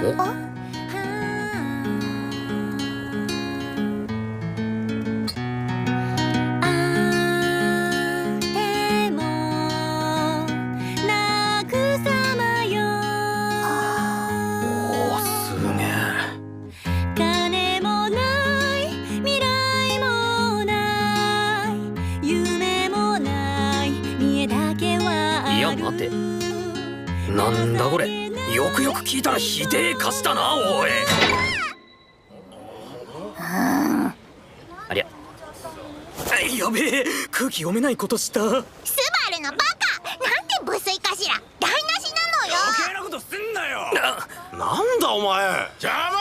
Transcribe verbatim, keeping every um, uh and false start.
なんだこれ、よくよく聞いたらひでえ歌詞だな、おい。ありゃ、やべえ、空気読めないことした。 スバルのバカ、なんて無粋かしら。台無しなのよ。 余計なことすんなよ。 なんだお前、 邪魔